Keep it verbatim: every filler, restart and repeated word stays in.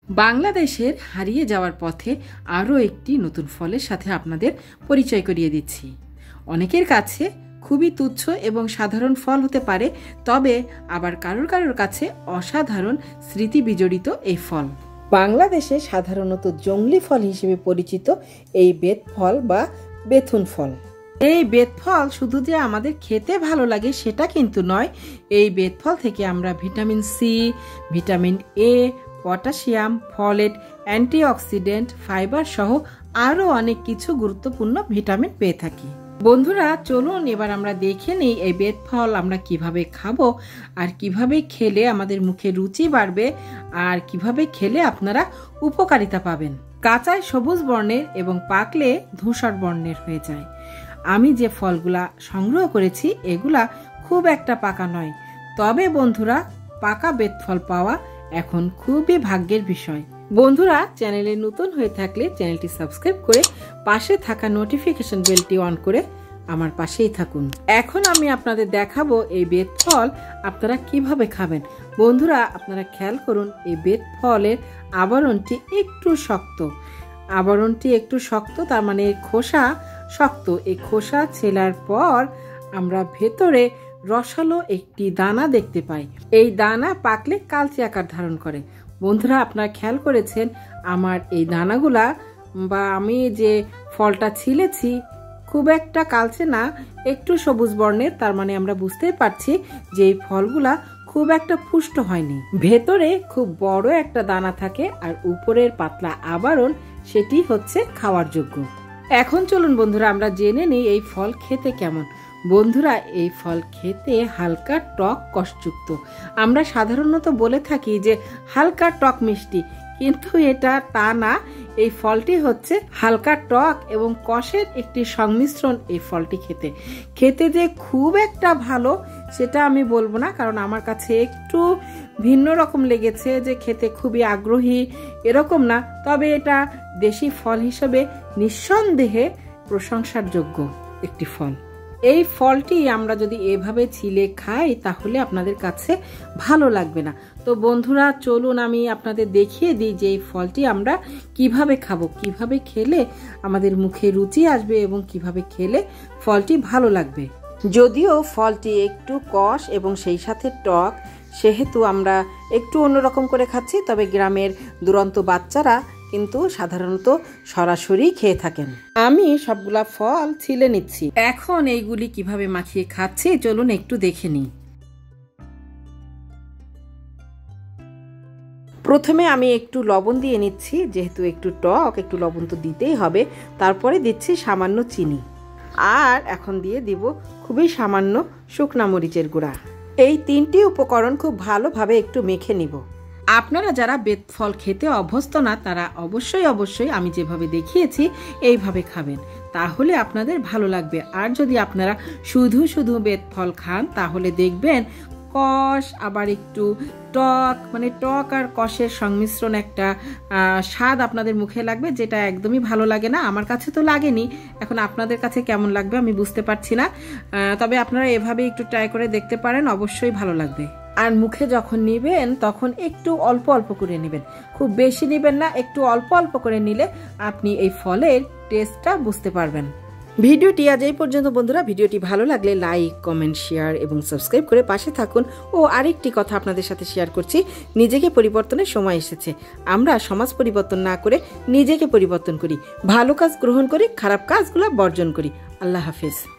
বাংলাদেশের হারিয়ে যাওয়ার পথে আরও একটি নতুন ফলের সাথে আপনাদের পরিচয় করিয়ে দিচ্ছি। অনেকের কাছে খুবই তুচ্ছ এবং সাধারণ ফল হতে পারে, তবে আবার কারোর কারোর কাছে অসাধারণ স্মৃতি বিজড়িত এই ফল। বাংলাদেশে সাধারণত জংলি ফল হিসেবে পরিচিত এই বেত ফল বা বেথুন ফল। এই বেত ফল শুধু যে আমাদের খেতে ভালো লাগে সেটা কিন্তু নয়। এই বেত ফল থেকে আমরা vitamin C, vitamin A, potassium, folate, antioxidant, fibre সহ আরও অনেক কিছু গুরুত্বপূর্ণ ভিটামিন পেয়ে থাকি। বন্ধুরা চলুন এবার আমরা দেখে নিই এই বেত ফল আমরা কিভাবে খাবো আর কিভাবে খেলে আমাদের মুখে রুচি বাড়বে আর কিভাবে খেলে আপনারা উপকারিতা পাবেন। কাঁচায় সবুজ বর্ণের এবং পাকলে ধূসর বর্ণের হয়ে যায়। আমি যে ফলগুলা সংগ্রহ করেছি এগুলা খুব একটা পাকা নয়, তবে বন্ধুরা পাকা বেত ফল পাওয়া এখন খুবই ভাগ্যের বিষয়। বন্ধুরা চ্যানেলে নতুন হয়ে থাকলে চ্যানেলটি সাবস্ক্রাইব করে পাশে থাকা নোটিফিকেশন বেলটি অন করে আমার পাশেই থাকুন। এখন আমি আপনাদের দেখাবো এই বেত ফল আপনারা কিভাবে খাবেন। বন্ধুরা আপনারা খেয়াল করুন, এই বেত ফলের আবরণটি একটু শক্ত। আবরণটি একটু শক্ত তার মানে খোসা শক্ত। এই খোসা ছেলার পর আমরা ভেতরে রসালো একটি দানা দেখতে পাই। এই দানা পাকলে কালচে আকার ধারণ করে। বন্ধুরা আপনারা খেয়াল করেছেন আমার এই দানাগুলা বা আমি যে ফলটা ছিলেছি খুব একটা কালচে না, একটু সবুজ বর্ণের। তার মানে আমরা বুঝতেই পারছি যে এই ফলগুলা খুব একটা পুষ্ট হয়নি। ভেতরে খুব বড় একটা দানা থাকে আর উপরের পাতলা আবরণ, সেটি হচ্ছে খাওয়ার যোগ্য। এখন চলুন বন্ধুরা আমরা জেনে নিই এই ফল খেতে কেমন। বন্ধুরা এই ফল খেতে হালকা টক কষযুক্ত। আমরা সাধারণত বলে থাকি যে হালকা টক মিষ্টি, কিন্তু এটা তা না। এই ফলটি হচ্ছে হালকা টক এবং কষের একটি সংমিশ্রণ। এই ফলটি খেতে খেতে যে খুব একটা ভালো সেটা আমি বলবো না, কারণ আমার কাছে একটু ভিন্ন রকম লেগেছে, যে খেতে খুবই আগ্রহী এরকম না। তবে এটা দেশি ফল হিসেবে নিঃসন্দেহে প্রশংসার যোগ্য একটি ফল। এই ফলটি আমরা যদি এভাবে ছিলে খাই তাহলে আপনাদের কাছে ভালো লাগবে না। তো বন্ধুরা চলুন আমি আপনাদের দেখিয়ে দিই যে এই ফলটি আমরা কিভাবে খাবো, কিভাবে খেলে আমাদের মুখে রুচি আসবে এবং কিভাবে খেলে ফলটি ভালো লাগবে। যদিও ফলটি একটু কষ এবং সেই সাথে টক, সেহেতু আমরা একটু অন্যরকম করে খাচ্ছি, তবে গ্রামের দুরন্ত বাচ্চারা কিন্তু সাধারণত সরাসরি খেয়ে থাকেন। আমি সবগুলা ফল ছিলে নিচ্ছি। এখন এইগুলি কিভাবে মাখিয়ে খাচ্ছি চলুন একটু দেখে নিই। প্রথমে আমি একটু লবণ দিয়ে নিচ্ছি, যেহেতু একটু টক একটু লবণ তো দিতেই হবে। তারপরে দিচ্ছি সামান্য চিনি, আর এখন দিয়ে দিব খুবই সামান্য শুকনা মরিচের গুঁড়া। এই তিনটি উপকরণ খুব ভালোভাবে একটু মেখে নিব। আপনারা যারা বেত ফল খেতে অভ্যস্ত না তারা অবশ্যই অবশ্যই আমি যেভাবে দেখিয়েছি এইভাবে খাবেন, তাহলে আপনাদের ভালো লাগবে। আর যদি আপনারা শুধু শুধু বেত ফল খান তাহলে দেখবেন কষ আবার একটু টক, মানে টক আর কষের সংমিশ্রণ একটা স্বাদ আপনাদের মুখে লাগবে, যেটা একদমই ভালো লাগে না। আমার কাছে তো লাগেনি, এখন আপনাদের কাছে কেমন লাগবে আমি বুঝতে পারছি না। তবে আপনারা এভাবে একটু ট্রাই করে দেখতে পারেন, অবশ্যই ভালো লাগবে। আর মুখে যখন নেবেন তখন একটু অল্প অল্প করে নেবেন, খুব বেশি নেবেন না, একটু অল্প অল্প করে নিলে আপনি এই ফলের টেস্টটা বুঝতে পারবেন। ভিডিওটি আজ এই পর্যন্ত বন্ধুরা। ভিডিওটি ভালো লাগলে লাইক, কমেন্ট, শেয়ার এবং সাবস্ক্রাইব করে পাশে থাকুন। ও আরেকটি কথা আপনাদের সাথে শেয়ার করছি, নিজেকে পরিবর্তনের সময় এসেছে। আমরা সমাজ পরিবর্তন না করে নিজেকে পরিবর্তন করি, ভালো কাজ গ্রহণ করি, খারাপ কাজগুলো বর্জন করি। আল্লাহ হাফেজ।